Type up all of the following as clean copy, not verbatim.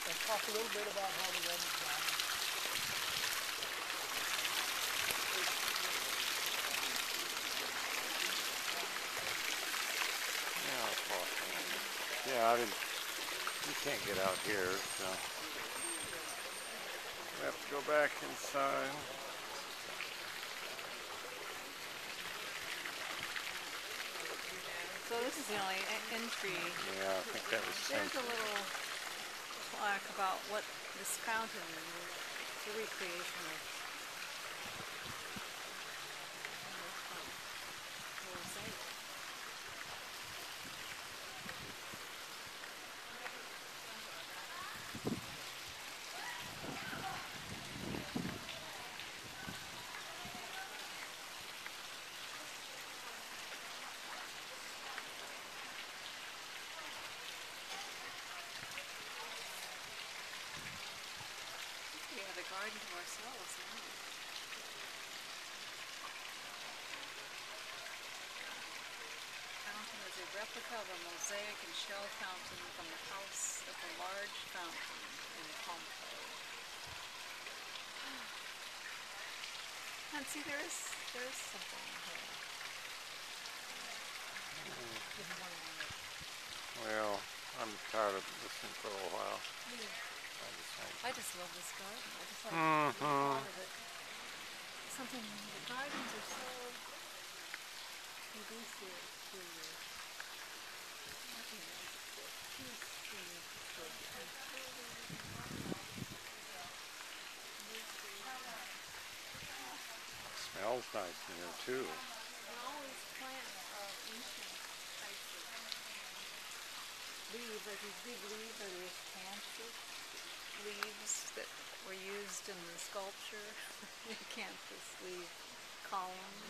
and talk a little bit about how the Romans got it. Yeah, I didn't. You can't get out here, so we have to go back inside. So this is the only entry. Yeah, I think that was There's sent. a little plaque about what this fountain is, the recreation of mosaic. We have a garden to ourselves now. Fountain is a replica of a mosaic and shell fountain from the house of the large fountain in Pompeii. And see, there's something here. Well, I'm tired of listening for a while. I just love this garden. I just like the thought of it. Something, the gardens are so conducive to happiness, to peace, to Smells nice in here too. and all these plants are ancient types of leaves, like these big leaves are these acanthus leaves that were used in the sculpture. Acanthus leaf columns.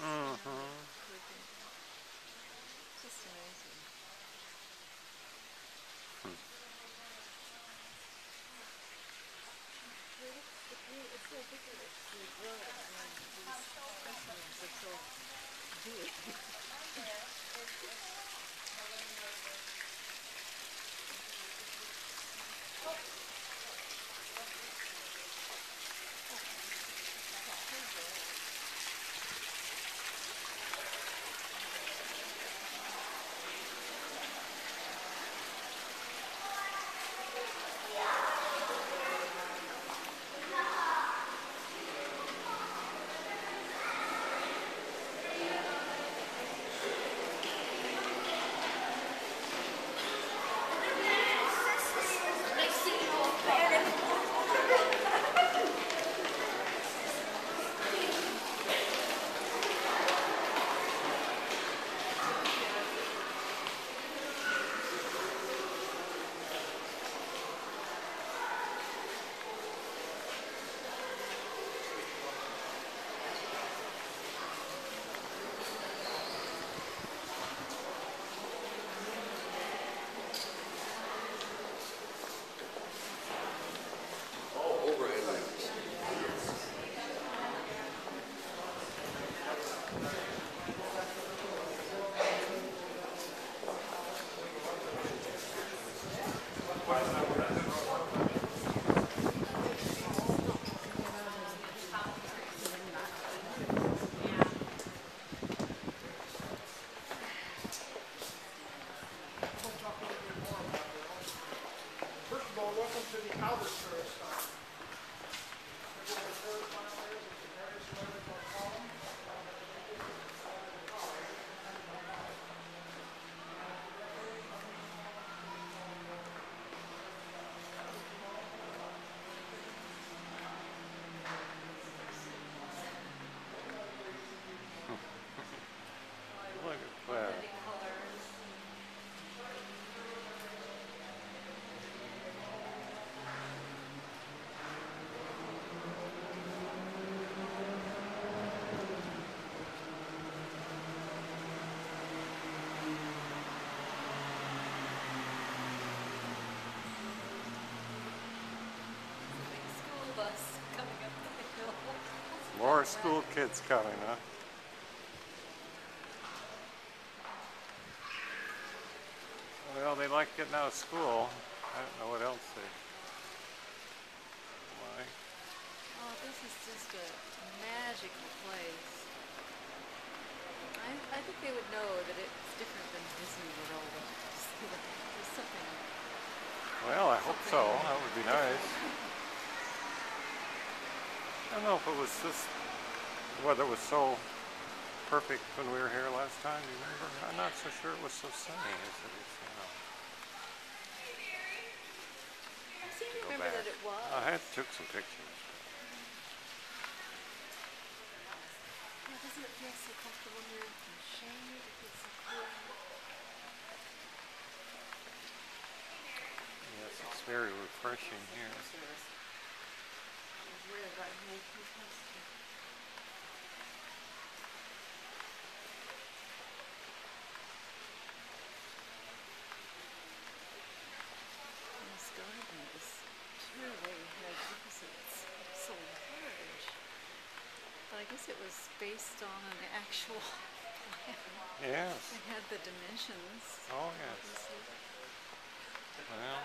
Just amazing. It's so difficult to grow. I mean, these specimens are so big. First of all, welcome to the outer peristyle. This is the peristyle layers of the various layers of column. Look at that. School bus coming up the hill. More school kids coming, huh? Well, they like getting out of school. I don't know what else they Oh, this is just a magical place. I think they would know that it's different than Disney World. There's something. Well, I hope so. That would be nice. I don't know if it was just weather was so perfect when we were here last time. Do you remember? I'm not so sure it was so sunny as it is now. I seem to Go remember back. that it was. I took some pictures. Yeah, doesn't it feel so comfortable here in the shade? It feels so cool. Yes, it's very refreshing here. This garden is truly magnificent. It's so large. But I guess it was based on an actual plan. Yes. It had the dimensions. Oh, yes. Obviously. Well,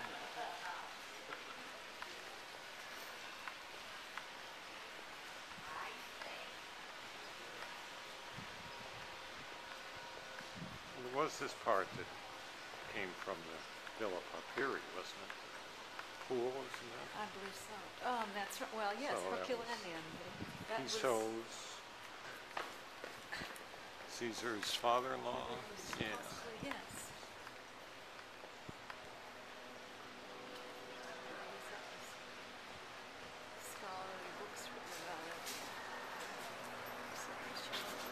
there was this part that came from the Villa Papiri, wasn't it? Pool, isn't it? I believe so. That's right. Well, yes, So that Herculaneum. That He was. shows Caesar's father-in-law. Yeah. Possibly, yes. Scholarly books written about it. So they show it.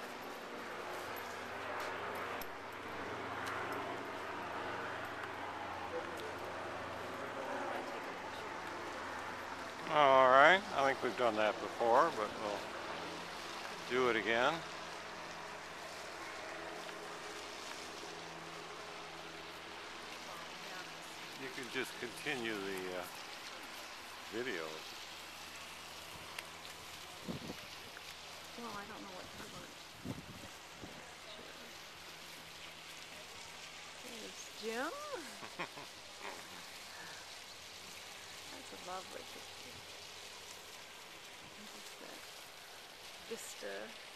I take a picture. All right. I think we've done that before, but we'll do it again. You can just continue the video. Well, I don't know what you want. Sure. There's Jim. That's a lovely picture. Just that vista